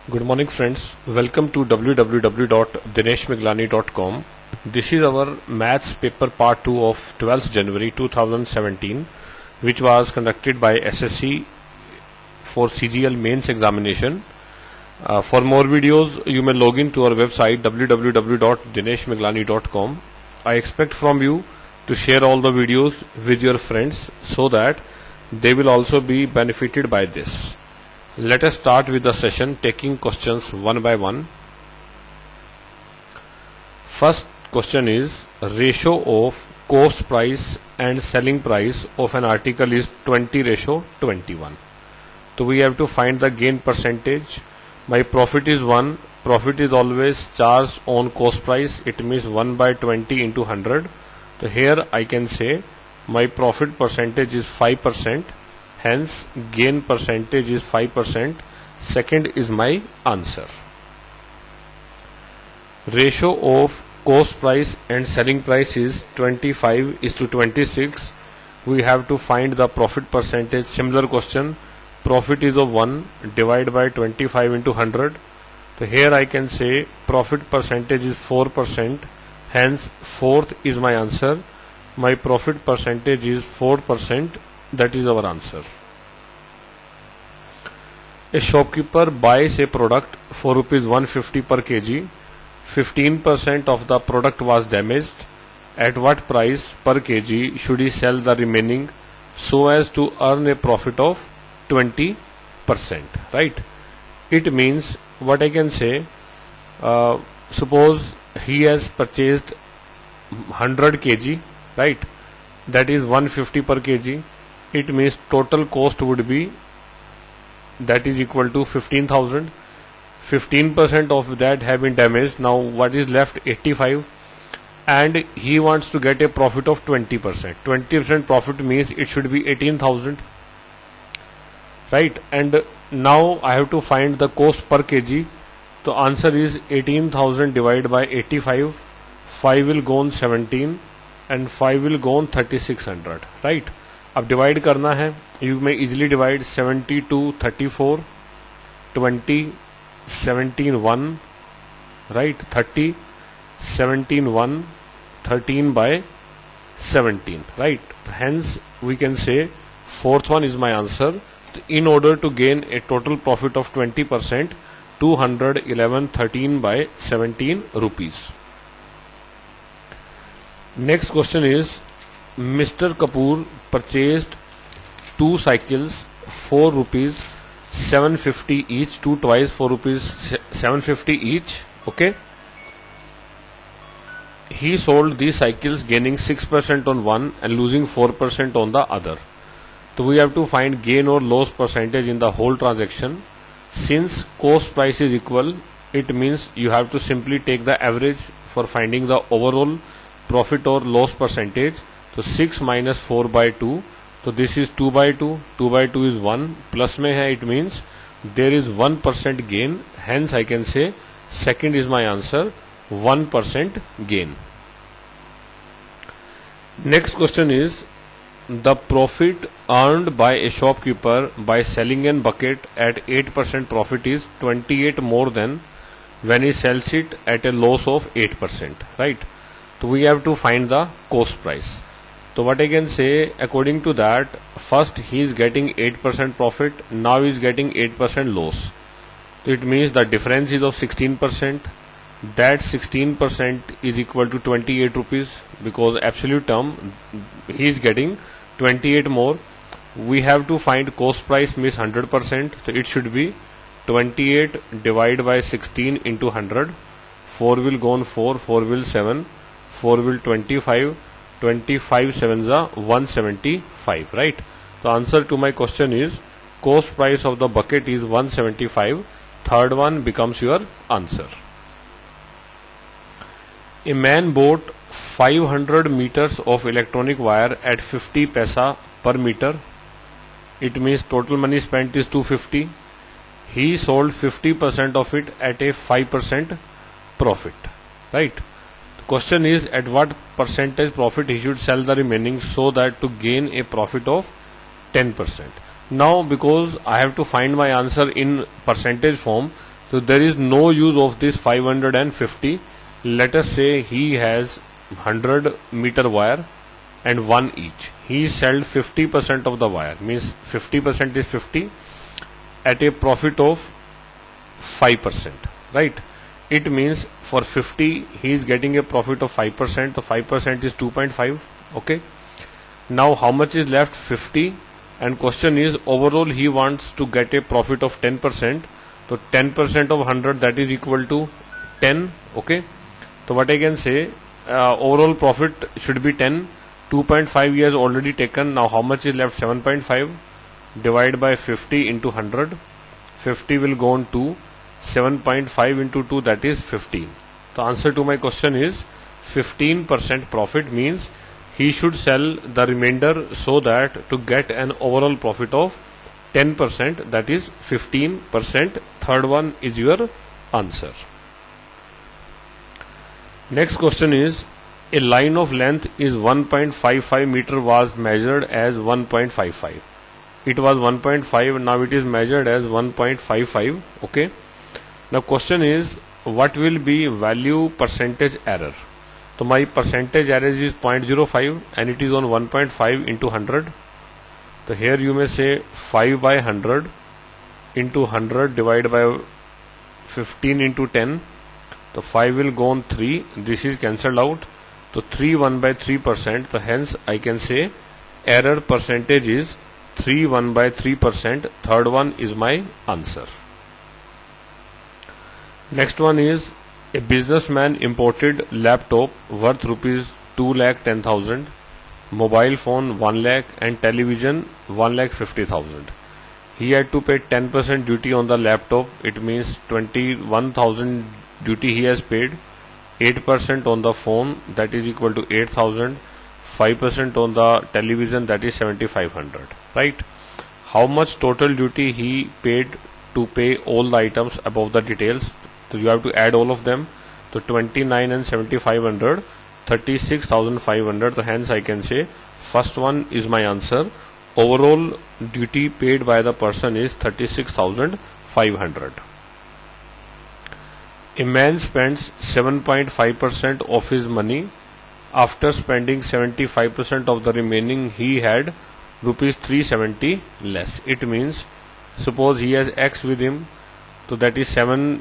Good morning friends, welcome to www.dineshmeglani.com. This is our maths paper part 2 of 12th January 2017 which was conducted by SSC for CGL mains examination. For more videos you may log in to our website www.dineshmeglani.com. I expect from you to share all the videos with your friends so that they will also be benefited by this. Let us start with the session taking questions one by one. First question is ratio of cost price and selling price of an article is 20:21. So we have to find the gain percentage. My profit is 1. Profit is always charged on cost price. It means 1 by 20 into 100. So here I can say my profit percentage is 5%. Hence, gain percentage is 5%. Second is my answer. Ratio of cost price and selling price is 25:26. We have to find the profit percentage. Similar question. Profit is of 1. Divide by 25 into 100. So here I can say profit percentage is 4%. Hence, fourth is my answer. My profit percentage is 4%. That is our answer. A shopkeeper buys a product for rupees 150 per kg. 15% of the product was damaged. At what price per kg should he sell the remaining so as to earn a profit of 20%? Right? It means what I can say, suppose he has purchased 100 kg, right? That is 150 per kg. It means total cost would be that is equal to 15,000. 15% of that have been damaged. Now what is left? 85. And he wants to get a profit of 20%. 20% profit means it should be 18,000. Right? And now I have to find the cost per kg. The answer is 18,000 divided by 85. 5 will go on 17 and 5 will go on 3600. Right? अब divide करना है. You may easily divide 72 34 20 17 1 right 30 17 1 13 by 17 right. Hence we can say fourth one is my answer. In order to gain a total profit of 20%, 211 13 by 17 rupees. Next question is Mr. Kapoor purchased 2 cycles for rupees 750 each, 2 twice for rupees 750 each. Okay. He sold these cycles gaining 6% on one and losing 4% on the other. So we have to find gain or loss percentage in the whole transaction. Since cost price is equal, it means you have to simply take the average for finding the overall profit or loss percentage. So 6 minus 4 by 2. So this is 2 by 2. 2 by 2 is 1. Plus में है, it means there is 1% gain. Hence I can say second is my answer. 1% gain. Next question is the profit earned by a shopkeeper by selling a bucket at 8% profit is 28 more than when he sells it at a loss of 8%. Right? So we have to find the cost price. So what I can say, according to that, first he is getting 8% profit, now he is getting 8% loss. So it means the difference is of 16%. That 16% is equal to 28 rupees because absolute term he is getting 28 more. We have to find cost price means 100%. So it should be 28 divided by 16 into 100. 4 will go on 4, 4 will 7, 4 will 25. 25 sevens are 175, right? The answer to my question is cost price of the bucket is 175. Third one becomes your answer. A man bought 500 meters of electronic wire at 50 paisa per meter. It means total money spent is 250. He sold 50% of it at a 5% profit, right? Question is at what percentage profit he should sell the remaining so that to gain a profit of 10%. Now because I have to find my answer in percentage form, So there is no use of this 550. Let us say he has 100 meter wire and one each. He sold 50% of the wire, means 50% is 50 at a profit of 5%, right? It means for 50 he is getting a profit of 5%, so 5% is 2.5. okay, now how much is left? 50, and question is overall he wants to get a profit of 10%, so 10% of 100, that is equal to 10. okay, so what I can say, overall profit should be 10. 2.5 he has already taken. Now how much is left? 7.5. divide by 50 into 100. 50 will go on 2. 7.5 into 2, that is 15. The answer to my question is 15% profit, means he should sell the remainder so that to get an overall profit of 10%, that is 15%. Third one is your answer. Next question is, a line of length is 1.55 meter was measured as 1.55. It was 1.5, now it is measured as 1.55. okay, now question is, what will be value percentage error? So my percentage error is 0.05 and it is on 1.5 into 100. So here you may say 5 by 100 into 100 divided by 15 into 10. So 5 will go on 3. This is cancelled out. So 3 1 by 3%. So hence I can say error percentage is 3 1 by 3%. Third one is my answer. Next one is, a businessman imported laptop worth rupees 2,10,000, mobile phone 1 lakh and television 1,50,000. He had to pay 10% duty on the laptop. It means 21,000 duty he has paid. 8% on the phone, that is equal to 8,000. 5% on the television, that is 7,500. Right? How much total duty he paid to pay all the items above the details? So you have to add all of them. So 29 and 7,500, 36,500. So hence I can say first one is my answer. Overall duty paid by the person is 36,500. A man spends 7.5% of his money. After spending 75% of the remaining, he had rupees 370 less. It means, suppose he has X with him, so that is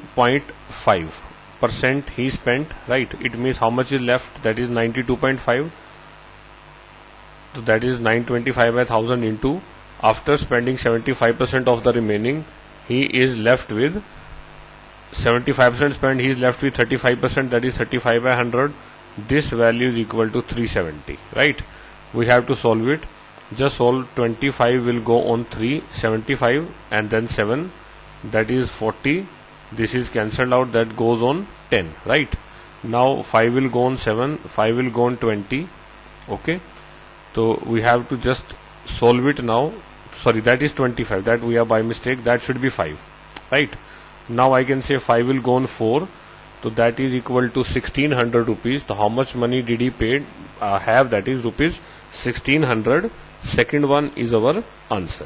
7.5% he spent, right? It means how much is left? That is 92.5. So that is 925 by 1000 into, after spending 75% of the remaining, he is left with 75% spent, he is left with 35%, that is 35 by 100. This value is equal to 370, right? We have to solve it. Just solve. 25 will go on 3, 75 and then 7, that is 40. This is cancelled out, that goes on 10, right? Now 5 will go on 7, 5 will go on 20. okay, so we have to just solve it now. Sorry, that is 25, that we are by mistake, that should be 5, right? Now I can say 5 will go on 4, so that is equal to 1600 rupees. So how much money did he paid have? That is rupees 1600. Second one is our answer.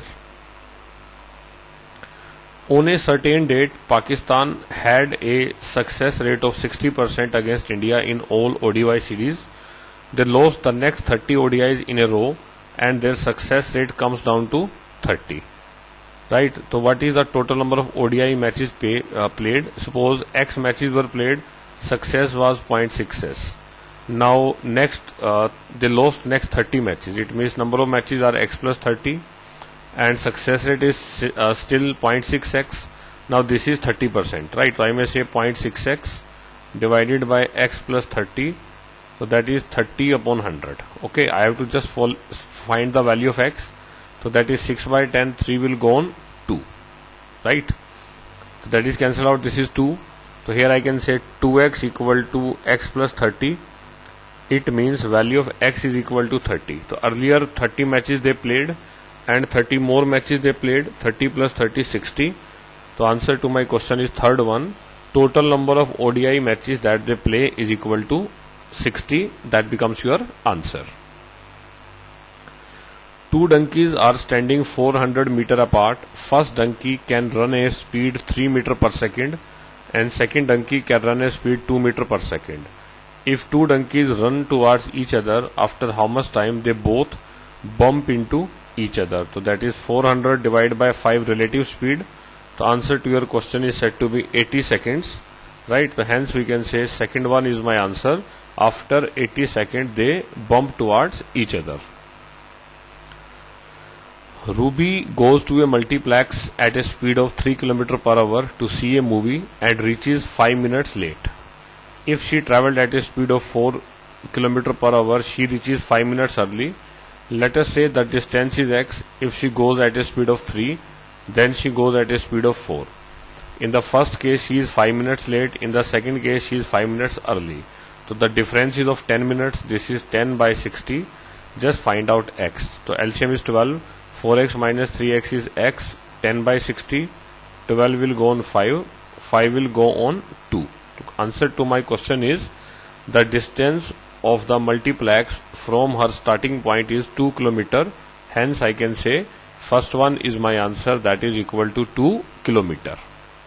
On a certain date, Pakistan had a success rate of 60% against India in all ODI series. They lost the next 30 ODIs in a row and their success rate comes down to 30. Right? So what is the total number of ODI matches played? Suppose X matches were played, success was 0.6s. Now next they lost next 30 matches. It means number of matches are X plus 30 and success rate is still 0.6x. Now this is 30%, right? So I may say 0.6x divided by X plus 30. So that is 30 upon 100. Okay, I have to just find the value of X. So that is 6 by 10, 3 will go on 2, right? So that is cancelled out, this is 2. So here I can say 2x equal to X plus 30. It means value of X is equal to 30. So earlier 30 matches they played and 30 more matches they played. 30 plus 30 60. So answer to my question is third one. Total number of ODI matches that they play is equal to 60. That becomes your answer. Two donkeys are standing 400 meter apart. First donkey can run a speed 3 meter per second. and second donkey can run at speed 2 meter per second. If two donkeys run towards each other, after how much time they both bump into each other? So that is 400 divided by 5 relative speed. The answer to your question is said to be 80 seconds, right? So hence we can say second one is my answer. After 80 seconds they bump towards each other. Ruby goes to a multiplex at a speed of 3 km per hour to see a movie and reaches 5 minutes late. If she traveled at a speed of 4 km per hour, she reaches 5 minutes early. Let us say the distance is x. If she goes at a speed of 3, then she goes at a speed of 4. In the first case, she is 5 minutes late. In the second case, she is 5 minutes early. So the difference is of 10 minutes. This is 10 by 60. Just find out x. So LCM is 12. 4x minus 3x is x. 10 by 60. 12 will go on 5. 5 will go on 2. The answer to my question is the distance of the multiplex from her starting point is 2 km. Hence I can say first one is my answer, that is equal to 2 km.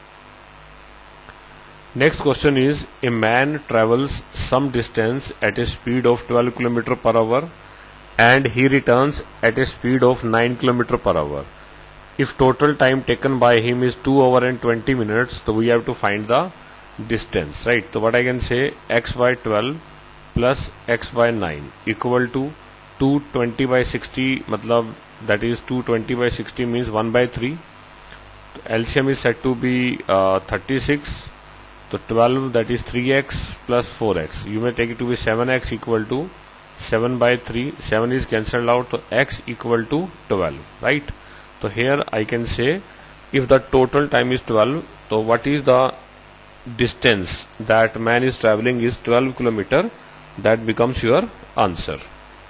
Next question is, a man travels some distance at a speed of 12 km per hour and he returns at a speed of 9 km per hour. If total time taken by him is 2 hours and 20 minutes, so we have to find the distance, right? So what I can say, x by 12 plus x by 9 equal to 220 by 60, matlab that is 220 by 60 means 1 by 3. So LCM is said to be 36. So 12, that is 3x plus 4x. You may take it to be 7x equal to 7 by 3. 7 is cancelled out, so x equal to 12, right? So here I can say if the total time is 12, so what is the distance that man is traveling is 12 km. That becomes your answer.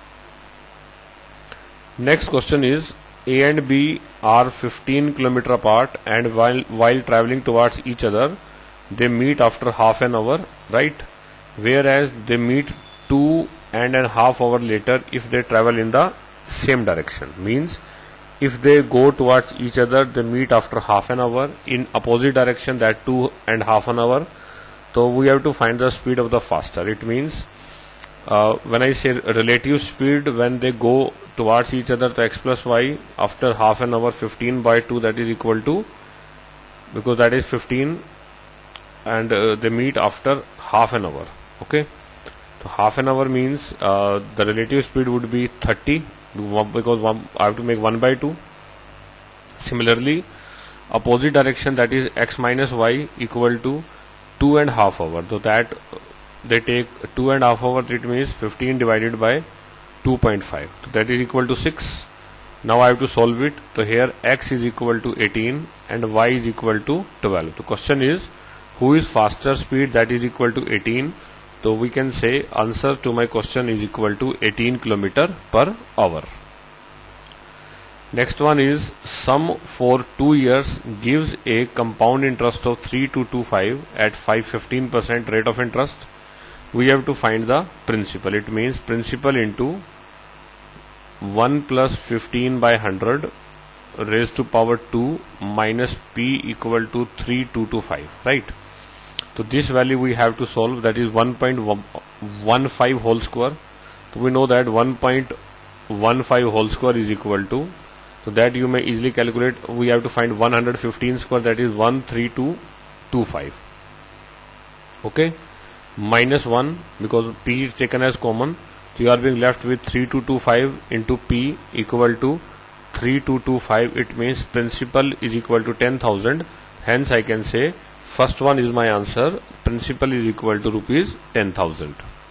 Next question is, A and B are 15 km apart and while traveling towards each other, they meet after half an hour, right? Whereas they meet 2.5 hours later if they travel in the same direction. Means if they go towards each other, they meet after half an hour. In opposite direction, that 2.5 hours. So we have to find the speed of the faster. It means when I say relative speed, when they go towards each other, to x plus y after half an hour, 15 by 2, that is equal to, because that is 15 and they meet after half an hour. Okay, so half an hour means the relative speed would be 30 because I have to make 1 by 2. Similarly, opposite direction, that is x minus y equal to 2.5 hours. So that they take 2.5 hours, it means 15 divided by 2.5. So that is equal to 6. Now I have to solve it. So here x is equal to 18 and y is equal to 12. The question is, who is faster speed? That is equal to 18. So we can say answer to my question is equal to 18 km per hour. Next one is, sum for 2 years gives a compound interest of 3225 at 515% rate of interest. We have to find the principal. It means principal into 1 plus 15 by 100 raised to power 2 minus p equal to 3225, right? So this value we have to solve, that is 1.15 whole square. So we know that 1.15 whole square is equal to, so that you may easily calculate, we have to find 115 square, that is 13225. Okay, minus 1 because p is taken as common. So you are being left with 3225 into p equal to 3225. It means principal is equal to 10,000. Hence I can say first one is my answer. Principal is equal to rupees 10,000.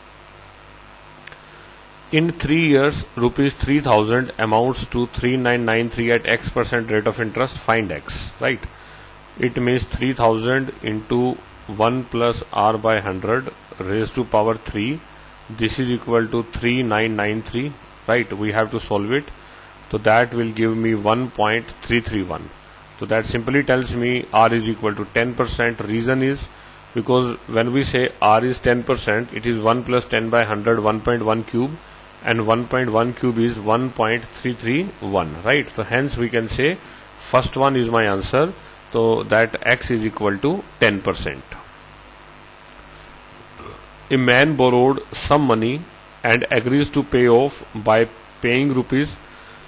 In 3 years, rupees 3,000 amounts to 3993 at x% rate of interest. Find x, right? It means 3,000 into 1 plus r by 100 raised to power 3. This is equal to 3993, right? We have to solve it. So that will give me 1.331. So that simply tells me r is equal to 10%. Reason is because when we say r is 10%, it is 1 plus 10 by 100, 1.1 cube, and 1.1 cube is 1.331, right? So hence we can say first one is my answer. So that X is equal to 10%. A man borrowed some money and agrees to pay off by paying rupees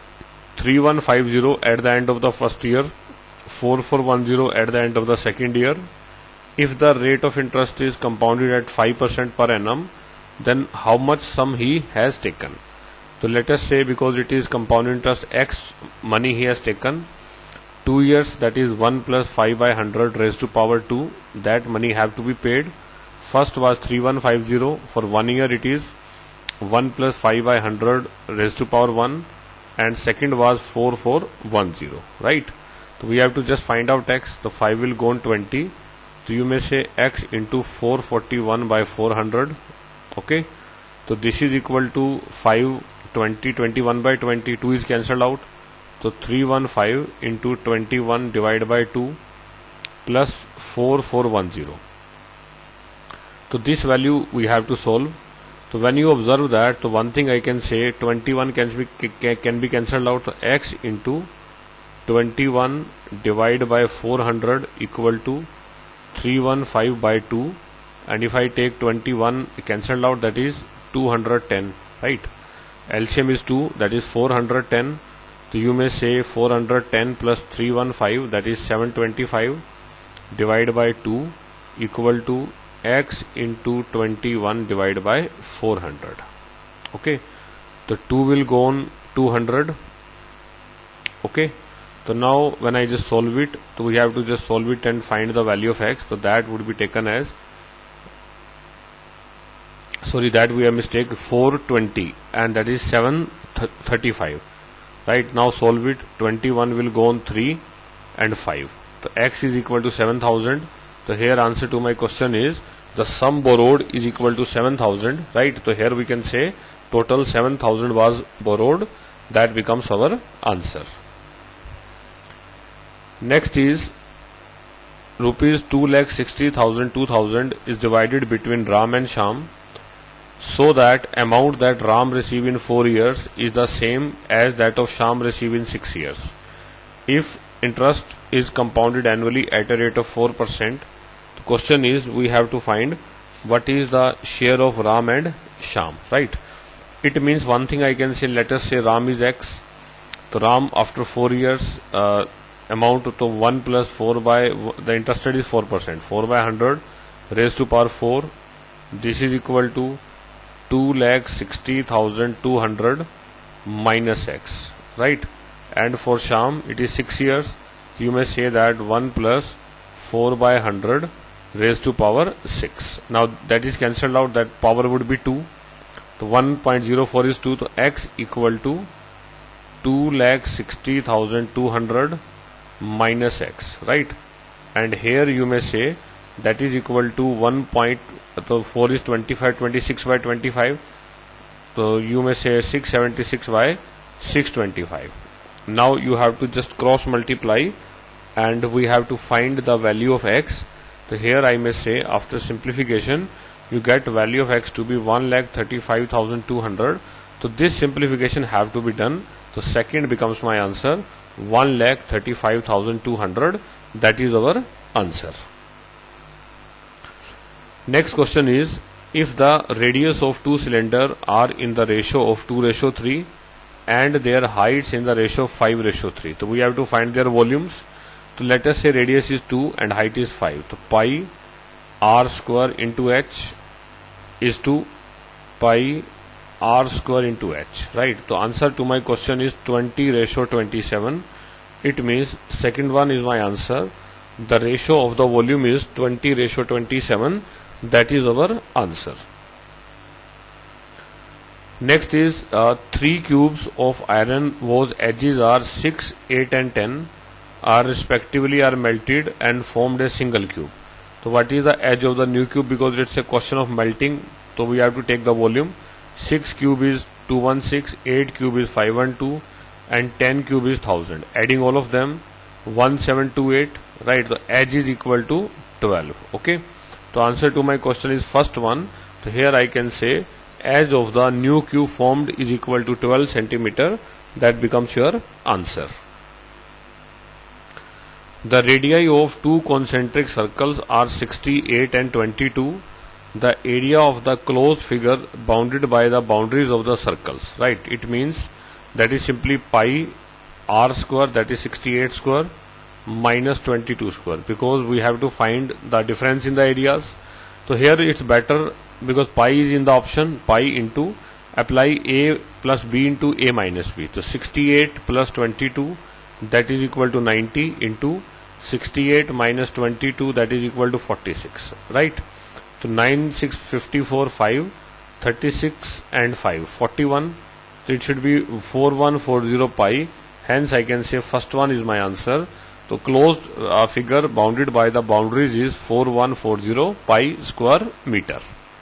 3150 at the end of the first year, 4410 at the end of the second year. If the rate of interest is compounded at 5% per annum, then how much sum he has taken? So let us say, because it is compound interest, X money he has taken, 2 years, that is 1 plus 5 by 100 raised to power 2, that money have to be paid. First was 3150, for 1 year it is 1 plus 5 by 100 raised to power 1, and second was 4410, right? So we have to just find out X. So 5 will go on 20, so you may say X into 441 by 400, okay? So this is equal to 5, 20, 21 by 20, 2 is cancelled out, so 315 into 21 divided by 2 plus 4410. So this value we have to solve. So when you observe that, so one thing I can say, 21 can be cancelled out. So X into 21 divided by 400 equal to 315 by 2, and if I take 21 cancelled out, that is 210, right? LCM is 2, that is 410. So you may say 410 plus 315, that is 725 divided by 2 equal to X into 21 divided by 400. Okay, the 2 will go on 200. Okay, so now when I just solve it, so we have to just solve it and find the value of X. So that would be taken as, sorry, that we have mistake, 420, and that is 735. Right, now solve it. 21 will go on 3 and 5. So X is equal to 7000. So here answer to my question is, the sum borrowed is equal to 7000, right? So here we can say total 7000 was borrowed. That becomes our answer. Next is rupees 2,60,000 2000 is divided between Ram and Sham, so that amount that Ram receive in 4 years is the same as that of Sham receive in 6 years. If interest is compounded annually at a rate of 4%, the question is, we have to find what is the share of Ram and Sham, right? It means one thing I can say, let us say Ram is X. So Ram after 4 years, amount to 1 plus 4 by, the interest rate is 4%, 4 by 100 raised to power 4. This is equal to 2,60,200 minus X, right? And for Sham it is 6 years. You may say that 1 plus 4 by 100 raised to power 6. Now that is cancelled out, that power would be 2. So 1.04 is 2. So X equal to 2,60,200 minus X, right? And here you may say that is equal to 1.4 is 25, 26 by 25. So you may say 676 by 625. Now you have to just cross multiply and we have to find the value of X. So here I may say, after simplification, you get value of X to be 1,35,200. So this simplification have to be done. So second becomes my answer, 1,35,200. That is our answer. Next question is, if the radius of two cylinders are in the ratio of 2:3 and their heights in the ratio of 5:3. So we have to find their volumes. So let us say radius is 2 and height is 5. So pi r square into h is to pi r square into h, right? So answer to my question is 20:27. It means second one is my answer. The ratio of the volume is 20:27. That is our answer. Next is 3 cubes of iron whose edges are 6, 8 and 10 are respectively are melted and formed a single cube. So what is the edge of the new cube? Because it's a question of melting, so we have to take the volume. 6 cube is 216, 8 cube is 512 and 10 cube is 1000. Adding all of them, 1728, right? The edge is equal to 12. Okay, so answer to my question is first one. So here I can say edge of the new cube formed is equal to 12 centimeter. That becomes your answer. The radii of two concentric circles are 68 and 22. The area of the closed figure bounded by the boundaries of the circles, right? It means that is simply pi r square, that is 68 square minus 22 square, because we have to find the difference in the areas. So here it's better, because pi is in the option, pi into apply a plus b into a minus b. So 68 plus 22, that is equal to 90, into 68 minus 22, that is equal to 46, right? So 9, 6, 54, 5, 36 and 5, 41. So it should be 4140 pi. Hence I can say first one is my answer. So closed figure bounded by the boundaries is 4140 pi square meter.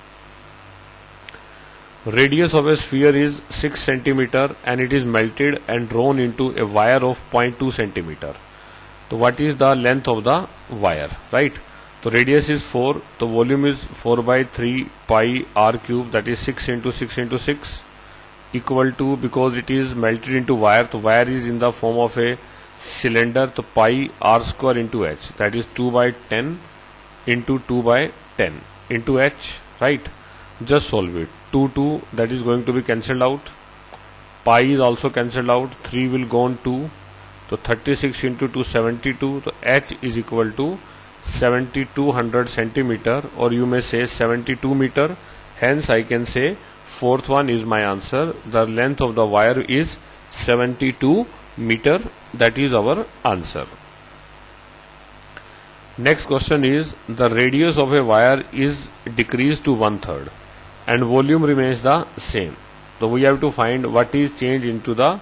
Radius of a sphere is 6 centimeter and it is melted and drawn into a wire of 0.2 centimeter. So what is the length of the wire, right? So radius is 4, the volume is 4 by 3 pi r cube, that is 6 into 6 into 6, equal to, because it is melted into wire, the wire is in the form of a cylinder, so pi r square into h, that is 2 by 10 into 2 by 10 into h, right? Just solve it. 2, that is going to be cancelled out. Pi is also cancelled out. 3 will go on 2. So 36 into 2, 72. So h is equal to 7200 centimeter, or you may say 72 meter. Hence I can say fourth one is my answer. The length of the wire is 72 meter. That is our answer. Next question is, the radius of a wire is decreased to 1/3 and volume remains the same. So we have to find what is changed into the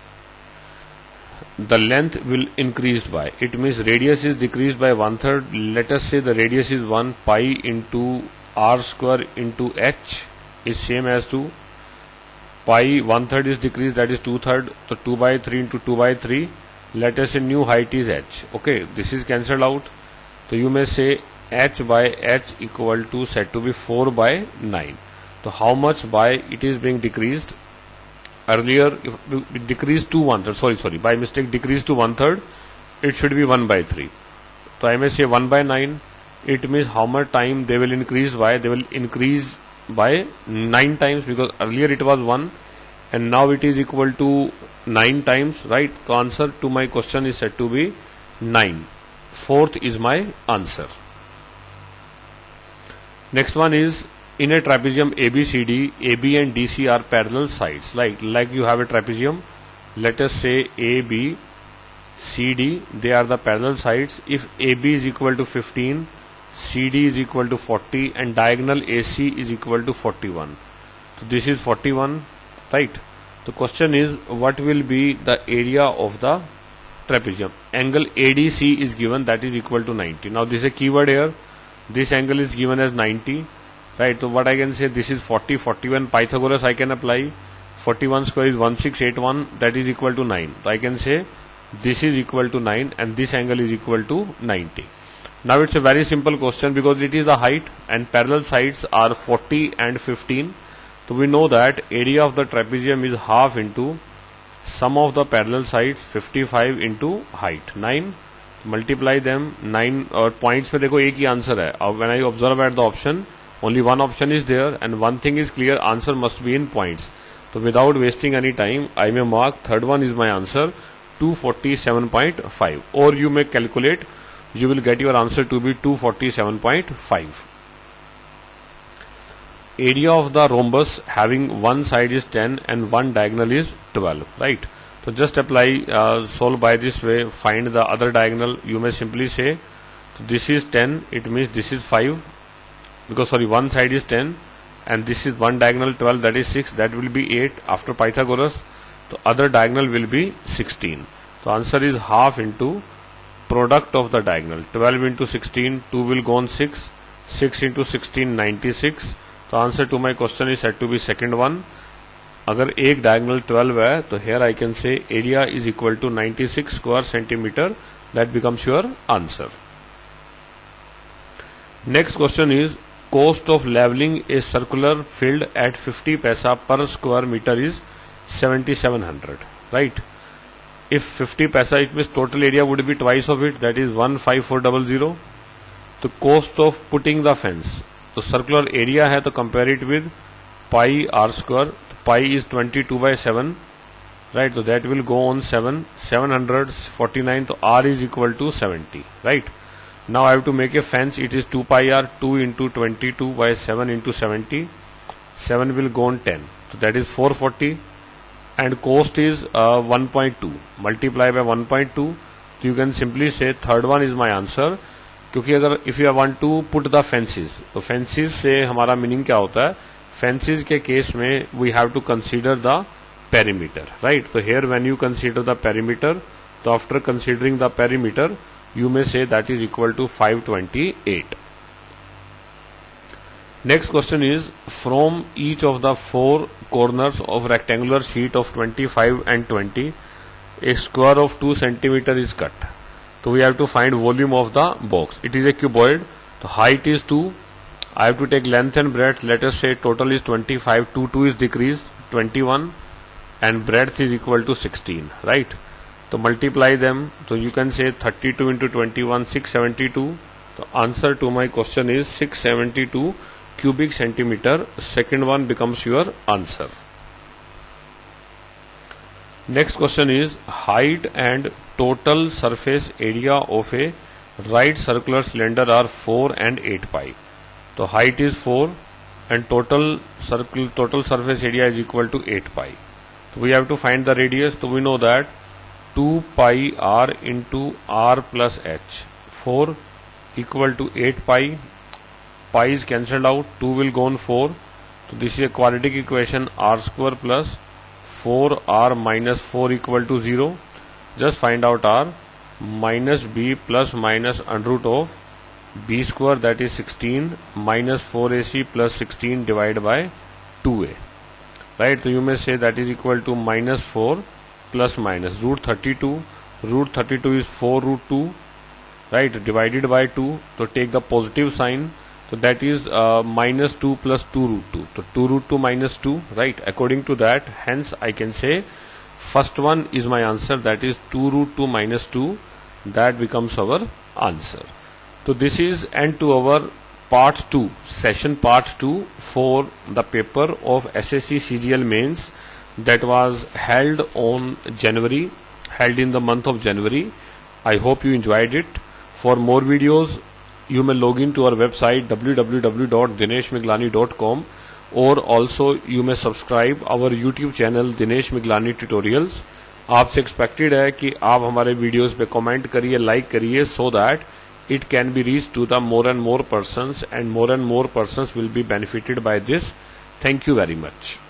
length will increased by. It means radius is decreased by 1/3. Let us say the radius is 1, pi into r square into h is same as to pi 1/3 is decreased, that is 2/3. So 2 by 3 into 2 by 3. Let us say new height is h. Okay, this is cancelled out. So you may say h by h equal to said to be 4 by 9. So how much by it is being decreased? Earlier if it decreased to 1/3, sorry, by mistake decreased to 1/3, it should be 1 by 3. So I may say 1 by 9. It means how much time they will increase by? They will increase by 9 times, because earlier it was 1 and now it is equal to 9 times, right? So answer to my question is said to be 9. Fourth is my answer. Next one is, in a trapezium ABCD, AB and DC are parallel sides. Like you have a trapezium, let us say AB, CD, they are the parallel sides. If AB is equal to 15, CD is equal to 40 and diagonal AC is equal to 41. So this is 41, right? The question is, what will be the area of the trapezium? Angle ADC is given, that is equal to 90. Now this is a keyword here. This angle is given as 90. Right, so what I can say, this is 40, 41, Pythagoras I can apply. 41 square is 1681, that is equal to 9. So I can say this is equal to 9 and this angle is equal to 90. Now it's a very simple question, because it is the height and parallel sides are 40 and 15. So we know that area of the trapezium is half into sum of the parallel sides 55 into height 9. Multiply them 9 और points में देखो एक ही answer है. When I observe at the option, only one option is there and one thing is clear, answer must be in points. So without wasting any time, I may mark third one is my answer, 247.5, or you may calculate, you will get your answer to be 247.5. Area of the rhombus having one side is 10 and one diagonal is 12, right? So just apply, solve by this way, find the other diagonal. You may simply say, so this is 10, it means this is 5, because sorry, one side is 10 and this is one diagonal 12, that is 6, that will be 8 after Pythagoras. The other diagonal will be 16. So answer is half into product of the diagonal. 12 into 16, 2 will go on 6, 6 into 16, 96. So answer to my question is said to be second one. अगर एक diagonal 12 है, तो here I can say area is equal to 96 square centimeter. That becomes your answer. Next question is, cost of leveling a circular field at 50 paisa per square meter is 7700, right? if 50 paisa, it means total area would be twice of it, that is 15400. The cost of putting the fence, तो circular area है तो compare it with pi r square. Pi is 22/7, right? So that will go on 749. So r is equal to 70, right? Now I have to make a fence. It is 2 pi r, 2 into 22/7 into 70. 7 will go on 10. So that is 440. And cost is 1.2. Multiply by 1.2. So you can simply say third one is my answer. क्योंकि अगर if you want to put the fences, तो fences से हमारा meaning क्या होता है? Fences के case में we have to consider the perimeter, right? So here when you consider the perimeter, so after considering the perimeter, you may say that is equal to 528. Next question is, from each of the four corners of rectangular sheet of 25 and 20, a square of 2 centimeter is cut. So we have to find volume of the box. It is a cuboid. The height is 2. I have to take length and breadth. Let us say total is 25. 2 is decreased 21, and breadth is equal to 16. Right? So multiply them. So you can say 32 into 21, 672. The answer to my question is 672 cubic centimeter. Second one becomes your answer. Next question is, height and total surface area of a right circular cylinder are 4 and 8 pi. So height is 4 and total surface area is equal to 8 pi. So we have to find the radius. So we know that 2 pi r into r plus h, 4 equal to 8 pi. Pi is cancelled out, 2 will go on 4. So this is a quadratic equation, r square plus 4r minus 4 equal to 0. Just find out r, minus b plus minus under root of b square, that is 16, minus 4ac plus 16 divided by 2a. Right, so you may say that is equal to minus 4 plus minus root 32. Root 32 is 4 root 2, right, divided by 2. So take the positive sign. So that is minus 2 plus 2 root 2. So 2 root 2 minus 2, right? According to that, hence I can say first one is my answer, that is 2 root 2 minus 2. That becomes our answer. So this is end to our part 2, session part 2 for the paper of SSC CGL mains that was held on January, held in the month of January. I hope you enjoyed it. For more videos, you may log in to our website www.dineshmiglani.com, or also you may subscribe our YouTube channel Dinesh Miglani Tutorials. आपसे expected है कि आप हमारे videos पे comment करिए, like करिए, so that it can be reached to the more and more persons, and more persons will be benefited by this. Thank you very much.